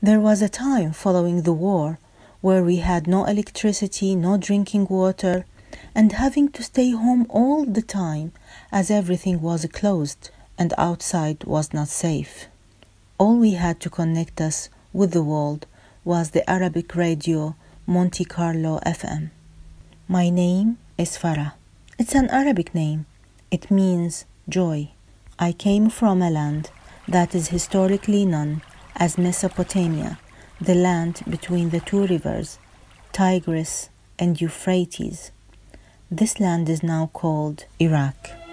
There was a time following the war where we had no electricity, no drinking water, and having to stay home all the time as everything was closed and outside was not safe. All we had to connect us with the world was the Arabic radio Monte Carlo FM. My name is Farah. It's an Arabic name. It means joy. I came from a land that is historically known as Mesopotamia, the land between the two rivers, Tigris and Euphrates. This land is now called Iraq.